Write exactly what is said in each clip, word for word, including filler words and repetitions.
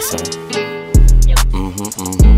son. Mm-hmm, mm-hmm.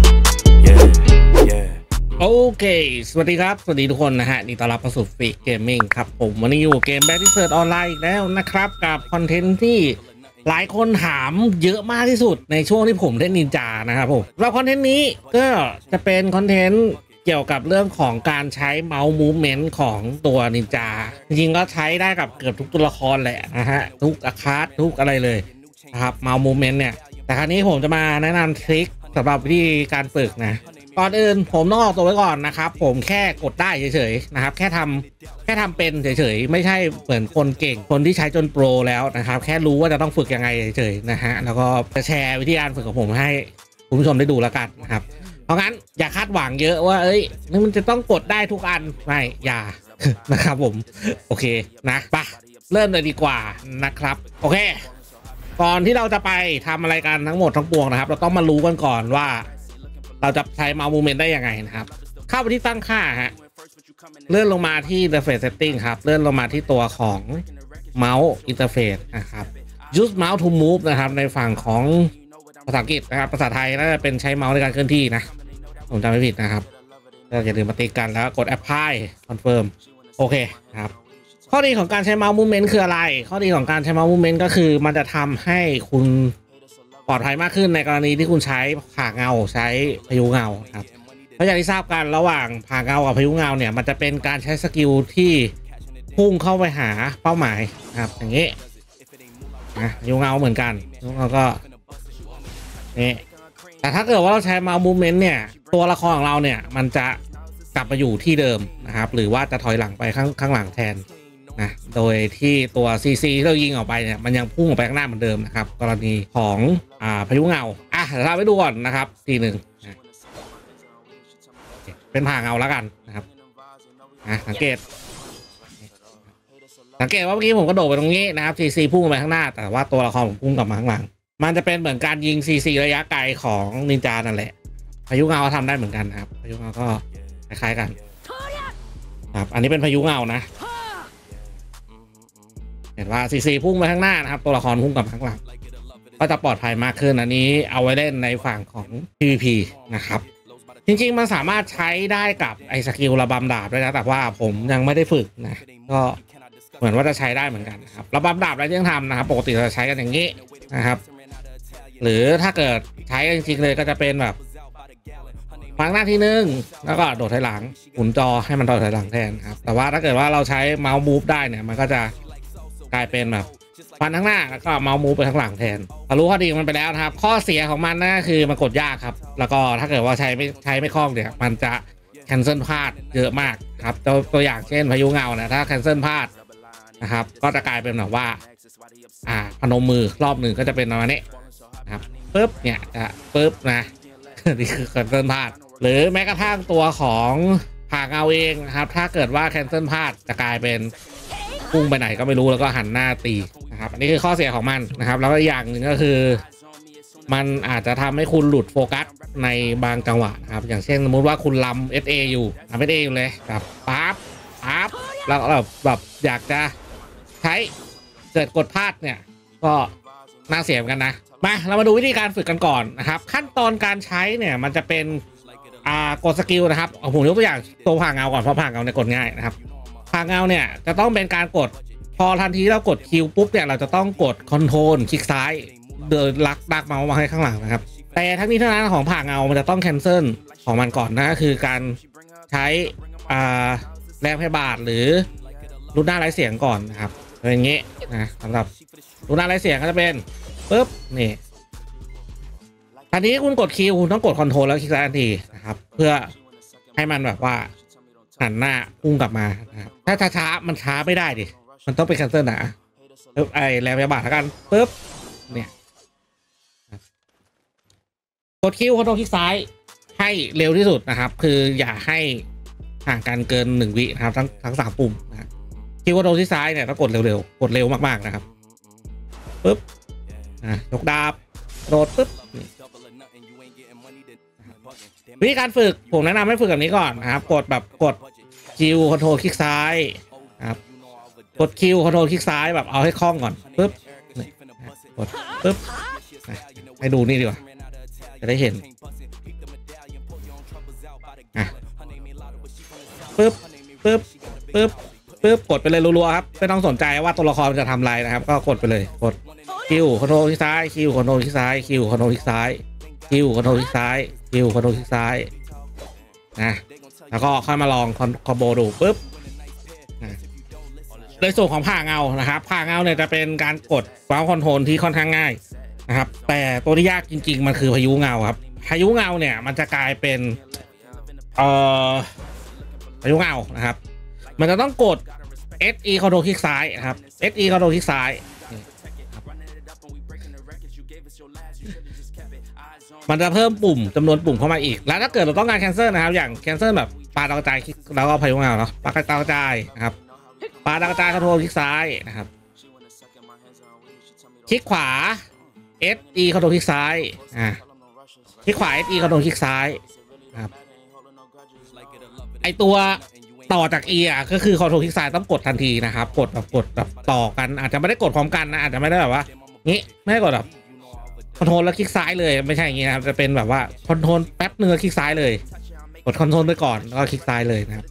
Yeah, yeah. โอเคสวัสดีครับสวัสดีทุกคนนะฮะนี่ต้อนรับเข้าสู่ฟิกเกมมิ่งครับผมวันนี้อยู่เกมแบทที่เซิร์ชออนไลน์อีกแล้วนะครับกับคอนเทนต์ที่หลายคนถามเยอะมากที่สุดในช่วงที่ผมเล่นนินจานะครับผมแล้วคอนเทนต์นี้ก็จะเป็นคอนเทนต์เกี่ยวกับเรื่องของการใช้เมาส์มูฟเมนต์ของตัวนินจาจริงๆก็ใช้ได้กับเกือบทุกตัวละครแหละนะฮะทุกอาคาร์ทุกอะไรเลยนะครับเมาส์มูฟเมนต์เนี่ยแต่ครั้นี้ผมจะมาแนะนำทริคสำหรับวิธีการฝึกนะก่อนอื่นผมต้องออกตัวไว้ก่อนนะครับผมแค่กดได้เฉยๆนะครับแค่ทำแค่ทำเป็นเฉยๆไม่ใช่เหมือนคนเก่งคนที่ใช้จนโปรแล้วนะครับแค่รู้ว่าจะต้องฝึกยังไงเฉยๆนะฮะแล้วก็จะแชร์วิธีการฝึกของผมให้คุณผู้ชมได้ดูแล้วกันนะครับเพราะงั้นอย่าคาดหวังเยอะว่าเอ้ยนี่มันจะต้องกดได้ทุกอันไม่อย่า นะครับผมโอเคนะไปเริ่มเลยดีกว่านะครับโอเคก่อนที่เราจะไปทำอะไรกันทั้งหมดทั้งปวงนะครับเราต้องมารู้กันก่อนว่าเราจะใช้เมาส์มูฟเมนต์ได้ยังไงนะครับเข้าไปที่ตั้งค่าฮะเลื่อนลงมาที่ Interface Setting ครับเลื่อนลงมาที่ตัวของเมาส์ Interface นะครับ Use Mouse to Move นะครับในฝั่งของภาษาอังกฤษนะครับภาษาไทยน่าจะเป็นใช้เมาส์ในการเคลื่อนที่นะผมจำไม่ผิดนะครับก็อย่าลืมมาติดกันแล้วกด Apply Confirm โอเคนะครับข้อดีของการใช้เมาส์มูฟเมนต์คืออะไรข้อดีของการใช้เมาส์มูฟเมนต์ก็คือมันจะทำให้คุณปลอดภัยมากขึ้นในกรณีที่คุณใช้ผ่าเงาใช้พายุเงาครับเพราะอย่างที่ทราบกันระหว่างผ่าเงากับพายุเงาเนี่ยมันจะเป็นการใช้สกิลที่พุ่งเข้าไปหาเป้าหมายครับอย่างนี้นะพายุเงาเหมือนกันแล้วก็นี่แต่ถ้าเกิดว่าเราใช้เมาส์มูฟเมนต์เนี่ยตัวละครของเราเนี่ยมันจะกลับมาอยู่ที่เดิมนะครับหรือว่าจะถอยหลังไปข้างข้างหลังแทนนะโดยที่ตัว ซี ซี ที่เรายิงออกไปเนี่ยมันยังพุ่งออกไปข้างหน้าเหมือนเดิมนะครับกรณีของอ่าพายุเงาอ่ะเดี๋ยวเราไปดูก่อนนะครับทีหนึ่งนะเป็นผ่าเงาแล้วกันนะครับนะสังเกตสังเกตว่าเมื่อกี้ผมกระโดดไปตรงนี้นะครับ ซี ซี พุ่งไปข้างหน้าแต่ว่าตัวละครผมพุ่งกลับมาข้างหลังมันจะเป็นเหมือนการยิง ซี ซี ระยะไกลของนินจานั่นแหละพายุเงาทำได้เหมือนกันนะครับพายุเงาก็คล้ายๆกันครับอันนี้เป็นพายุเงานะเห็นว่า ซี ซี พุ่งไปข้างหน้านะครับตัวละครพุ่งกลับข้างหลังก็จะปลอดภัยมากขึ้นอันนี้เอาไว้เล่นในฝั่งของ พี วี พี นะครับจริงๆมันสามารถใช้ได้กับไอ้สกิลระบำดาบด้วยนะแต่ว่าผมยังไม่ได้ฝึกนะก็เหมือนว่าจะใช้ได้เหมือนกันนะครับระบำดาบอะไรที่ยังทำนะครับปกติเราใช้กันอย่างนี้นะครับหรือถ้าเกิดใช้จริงๆเลยก็จะเป็นแบบฟังหน้าที่หนึ่งแล้วก็โดดถอยหลังหมุนจอให้มันโดดถอยหลังแทนครับแต่ว่าถ้าเกิดว่าเราใช้เมาส์มูฟได้เนี่ยมันก็จะกลายเป็นแบบฟันข้างหน้าแล้วก็เมาส์มูฟไปข้างหลังแทนพอรู้ข้อดีมันไปแล้วนะครับข้อเสียของมันนะคือมันกดยากครับแล้วก็ถ้าเกิดว่าใช้ไม่ใช้ไม่คล่องเนี่ยมันจะแคนเซิลพลาดเยอะมากครับตัวตัวอย่างเช่นพายุเงาเนี่ยถ้าแคนเซิลพลาดนะครับก็จะกลายเป็นแบบว่าอ่าพนมมือรอบหนึ่งก็จะเป็นประมาณนี้นะครับปึ๊บเนี่ยจะปึ๊บนะนี่คือแคนเซิลพลาดหรือแม้กระทั่งตัวของผ่าเงาเองนะครับถ้าเกิดว่าแคนเซิลพลาดจะกลายเป็นพุ่งไปไหนก็ไม่รู้แล้วก็หันหน้าตีนะครับอันนี้คือข้อเสียของมันนะครับแล้วก็อย่างหนึ่งก็คือมันอาจจะทำให้คุณหลุดโฟกัสในบางจังหวะนะครับอย่างเช่นสมมติว่าคุณลำ เอส เอ อยู่ทำ เอส เอ อยู่เลยแบบปั๊บปั๊บแล้วแบบแบบอยากจะใช้เกิดกดพลาดเนี่ยก็น่าเสียเหมือนกันนะมาเรามาดูวิธีการฝึกกันก่อนนะครับขั้นตอนการใช้เนี่ยมันจะเป็นอ่ากดสกิลนะครับเอาผมยกตัวอย่างตัวผ่าเงาก่อนเพราะผ่าเงาเนี่ยกดง่ายนะครับผ่าเงาเนี่ยจะต้องเป็นการกดพอทันทีเรากดคิวปุ๊บเนี่ยเราจะต้องกดคอนโทรลคลิกซ้ายเดินลักดักเมาส์มาให้ข้างหลังนะครับแต่ทั้งนี้ทั้งนั้นของผ่าเงามันจะต้องแคนเซิลของมันก่อนนะคือการใช้อ่าแรงพยาบาทหรือรูดหน้าไร้เสียงก่อนนะครับเป็นอย่างงี้นะสำหรับรูดหน้าไร้เสียงก็จะเป็นปุ๊บนี่ทันทีคุณกดคิวคุณต้องกดคอนโทรลแล้วคลิกซ้ายทันทีนะครับเพื่อให้มันแบบว่าหันหน้าพุ่งกลับมานะครับถ้าช้าๆมันช้าไม่ได้ดิมันต้องไปแคนเซิลนะปึ๊บไอแรงพยาบาทแล้วกันปึ๊บเนี่ยกดคิวคอนโทรลคลิกซ้ายให้เร็วที่สุดนะครับคืออย่าให้ห่างกันเกินหนึ่งวินะครับทั้งทั้งสามปุ่มนะคิวคอนโทรลที่ซ้ายเนี่ยต้องกดเร็วๆกดเร็วมากๆนะครับปึ๊บอ่ะยกดาบโดดปึ๊บวิธีการฝึกผมแนะนำให้ฝึกแบบนี้ก่อนนะครับกดแบบกดคิวคอนโทรลคลิกซ้ายครับกดคิวคอนโทรลคลิกซ้ายแบบเอาให้คล่องก่อนปึ๊บกดปึ๊บให้ดูนี่ดีกว่าจะได้เห็นอ่ะปึ๊บปึ๊บปึ๊บปึ๊บกดไปเลยรัวๆครับไม่ต้องสนใจว่าตัวละครจะทำอะไรนะครับก็กดไปเลยกดคิวคอนโทรลคลิกซ้ายคิวคอนโทรลคลิกซ้ายคิวคอนโทรลคลิกซ้ายคิวคอนโทรลคลิกซ้ายคิวคอนโทรลคลิกซ้ายนะแล้วก็ค่อยมาลองคอมโบดูปึ๊บในส่วนของผ่าเงานะครับผ่าเงาเนี่ยจะเป็นการกดเมาส์คอนโทรลที่ค่อนข้างง่ายนะครับแต่ตัวที่ยากจริงๆมันคือพายุเงาครับพายุเงาเนี่ยมันจะกลายเป็นเอ่อพายุเงานะครับมันจะต้องกด เอส อี คอนโทรลคลิกซ้ายนะครับ เอส อี คอนโทรลคลิกซ้ายมันจะเพิ่มปุ่มจำนวนปุ่มเข้ามาอีกแล้วถ้าเกิดเราต้องการแคนเซิลนะครับอย่างแคนเซิลแบบปาดาวกระจายคลิกแล้วก็พายุเงาเนาะปาดาวกระจายนะครับปาดาวกระจายคอนโทรลคลิกซ้ายนะครับคลิกขวา เอส อี คอนโทรลคลิกซ้ายอ่าคลิกขวา เอส อี คอนโทรลคลิกซ้ายนะครับไอตัวต่อจาก E อ่ะก็คือคอนโทรลคลิกซ้ายต้องกดทันทีนะครับกดแบบกดแบบต่อกันอาจจะไม่ได้กดพร้อมกันนะอาจจะไม่ได้แบบว่างี้ไม่ได้กดแบบคอนโทรลแล้วคลิกซ้ายเลยไม่ใช่อย่างงี้นะครับจะเป็นแบบว่าคอนโทรลแป๊บนึงแล้วคลิกซ้ายเลยกดคอนโทรลไปก่อนแล้วก็คลิกซ้ายเลยนะครับ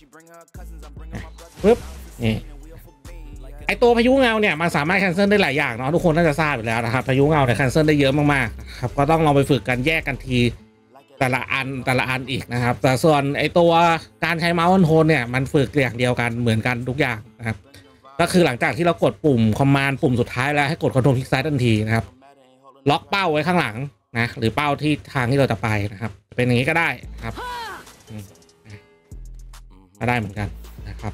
ปึ๊บนี่ไอตัวพายุเงาเนี่ยมันสามารถแคนเซิลได้หลายอย่างเนาะทุกคนน่าจะทราบอยู่แล้วนะครับพายุเงาเนี่ยแคนเซิลได้เยอะมากๆครับก็ต้องลองไปฝึกกันแยกกันทีแต่ละอันแต่ละอันอีกนะครับแต่ส่วนไอตัวการใช้เมาส์คอนโทรลเนี่ยมันฝึกอย่างเดียวกันเหมือนกันทุกอย่างนะครับก็คือหลังจากที่เรากดปุ่มคอมมานด์ปุ่มสุดท้ายแล้วให้กดคอนโทรลคลิกซ้ายทันทีนะครับล็อกเป้าไว้ข้างหลังนะหรือเป้าที่ทางที่เราจะไปนะครับเป็นอย่างนี้ก็ได้นะครับก็ได้เหมือนกันนะครับ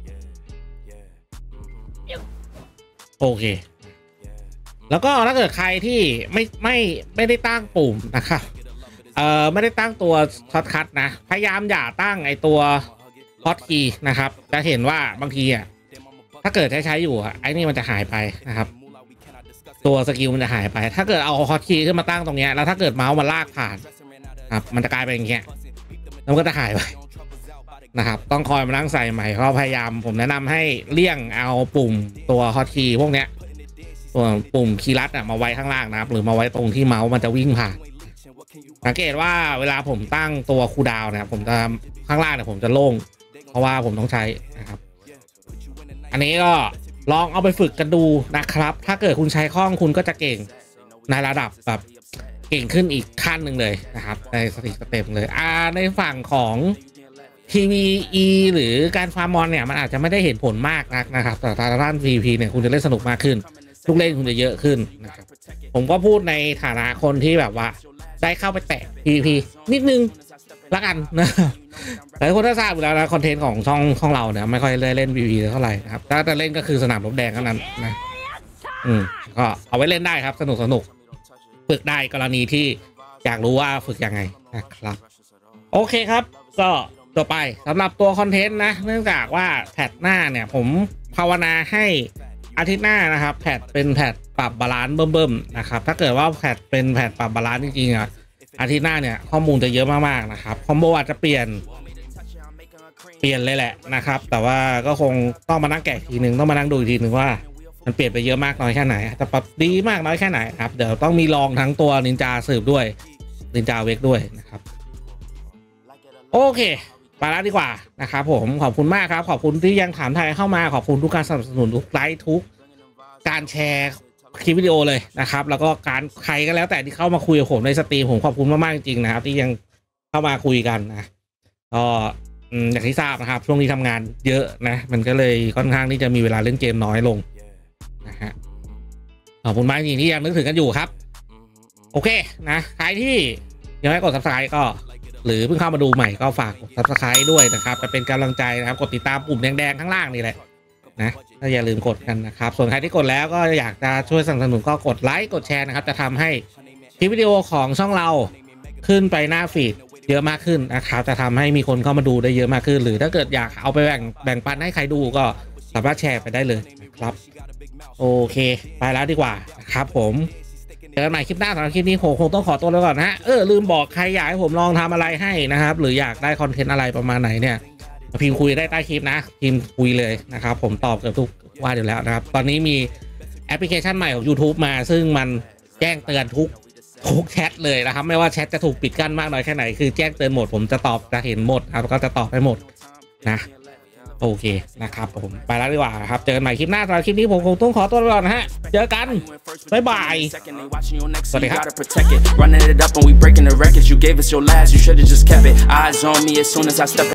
โอเคแล้วก็ถ้าเกิดใครที่ไม่ไม่ไม่ได้ตั้งปุ่มนะครับเอ่อไม่ได้ตั้งตัวช็อตคัทนะพยายามอย่าตั้งไอตัวฮอตคีย์นะครับจะเห็นว่าบางทีอ่ะถ้าเกิดใช้ใช้อยู่อ่ะไอ้นี่มันจะหายไปนะครับตัวสกิลมันจะหายไปถ้าเกิดเอาฮอตคีย์ขึ้นมาตั้งตรงเนี้ยแล้วถ้าเกิดเมาส์มันลากผ่านครับมันจะกลายเป็นอย่างเงี้ยแล้วก็จะหายไปนะครับต้องคอยมานั่งใส่ใหม่เพราะพยายามผมแนะนำให้เลี่ยงเอาปุ่มตัวฮอตคีย์พวกเนี้ยตัวปุ่มคีย์ลัดอ่ะมาไว้ข้างล่างนะครับหรือมาไว้ตรงที่เมาส์มันจะวิ่งผ่านสังเกตว่าเวลาผมตั้งตัวคูลดาวน์เนี่ยผมจะข้างล่างเนี่ยผมจะโล่งเพราะว่าผมต้องใช้นะครับอันนี้ก็ลองเอาไปฝึกกันดูนะครับถ้าเกิดคุณใช้คล่องคุณก็จะเก่งในระดับแบบเก่งขึ้นอีกขั้นหนึ่งเลยนะครับในสติสเต็ปเลยอ่าในฝั่งของ พี วี อี หรือการฟาร์มมอนเนี่ยมันอาจจะไม่ได้เห็นผลมากนักนะครับแต่ทางด้าน พี วี พี เนี่ยคุณจะเล่นสนุกมากขึ้นลูกเล่นคุณจะเยอะขึ้นนะครับผมก็พูดในฐานะคนที่แบบว่าได้เข้าไปแตะ พี วี พี นิดนึงละกันนะแต่คนถ้าทราบอยู่แล้วนะคอนเทนต์ของช่องของเราเนี่ยไม่ค่อยได้เล่น พี วี พี เท่าไหร่นะครับถ้าจะเล่นก็คือสนามรบแดงเท่านั้นนะอืมก็เอาไว้เล่นได้ครับสนุกสนุกฝึกได้กรณีที่อยากรู้ว่าฝึกยังไงนะครับโอเคครับก็ต่อไปสำหรับตัวคอนเทนต์นะเนื่องจากว่าแพทหน้าเนี่ยผมภาวนาให้อาทิตย์หน้านะครับแพทเป็นแพทปรับบาลานซ์เบิ่มๆนะครับถ้าเกิดว่าแพทเป็นแพทปรับบาลานซ์จริงๆอ่ะอาทิตย์หน้าเนี่ยข้อมูลจะเยอะมากๆนะครับคอมโบอาจจะเปลี่ยนเปลี่ยนเลยแหละนะครับแต่ว่าก็คงต้องมานั่งแกะทีหนึ่งต้องมานั่งดูอีกทีหนึ่งว่ามันเปลี่ยนไปเยอะมากน้อยแค่ไหนจะปรับดีมากน้อยแค่ไหนครับเดี๋ยวต้องมีลองทั้งตัวนินจาสืบด้วยนินจาเวกด้วยนะครับโอเคไปแล้วดีกว่านะครับผมขอบคุณมากครับขอบคุณที่ยังถามไทยเข้ามาขอบคุณทุกการสนับสนุนทุกไลค์ทุกการแชร์คลิปวิดีโอเลยนะครับแล้วก็การใครก็แล้วแต่ที่เข้ามาคุยกับผมในสตรีมผมขอบคุณมากๆจริงๆนะครับที่ยังเข้ามาคุยกันนะก็อย่างที่ทราบนะครับช่วงนี้ทำงานเยอะนะมันก็เลยค่อนข้างที่จะมีเวลาเล่นเกมน้อยลงนะฮะขอบคุณมากจริงๆที่ยังนึกถึงกันอยู่ครับโอเคนะใครที่ยังไม่กด ซับสไครบ์ ก็หรือเพิ่งเข้ามาดูใหม่ก็ฝากกด ซับสไครบ์ ด้วยนะครับจะเป็นกำลังใจนะครับกดติดตามปุ่มแดงๆข้างล่างนี่แหละนะถ้าอย่าลืมกดกันนะครับส่วนใครที่กดแล้วก็อยากจะช่วยสนับสนุนก็กดไลค์กดแชร์นะครับจะทำให้คลิปวิดีโอของช่องเราขึ้นไปหน้าฟีดเยอะมากขึ้นนะครับจะทำให้มีคนเข้ามาดูได้เยอะมากขึ้นหรือถ้าเกิดอยากเอาไปแบ่งแบ่งปันให้ใครดูก็สามารถแชร์ไปได้เลยนะครับโอเคไปแล้วดีกว่านะครับผมเจอกันใหม่คลิปหน้าสำหรับคลิปนี้ผมคงต้องขอตัวแล้วก่อนนะเออลืมบอกใครอยากให้ผมลองทำอะไรให้นะครับหรืออยากได้คอนเทนต์อะไรประมาณไหนเนี่ยพิมพ์คุยได้ใต้คลิปนะพิมพ์คุยเลยนะครับผมตอบเกือบทุกว่าอยู่แล้วนะครับตอนนี้มีแอปพลิเคชันใหม่ของ YouTube มาซึ่งมันแจ้งเตือนทุกทุกแชทเลยนะครับไม่ว่าแชทจะถูกปิดกั้นมากน้อยแค่ไหนคือแจ้งเตือนหมดผมจะตอบจะเห็นหมดครับก็จะตอบให้หมดนะโอเคนะครับผมไปแล้วดีกว่าครับเจอกันใหม่คลิปหน้าสำหรับคลิปนี้ผมคงต้องขอตัวไปก่อนนะฮะเจอกันบ๊ายบายสวัสดีครับ Running it up and we breaking the records. You gave us your last, you should've just kept it. Eyes on me as soon as I step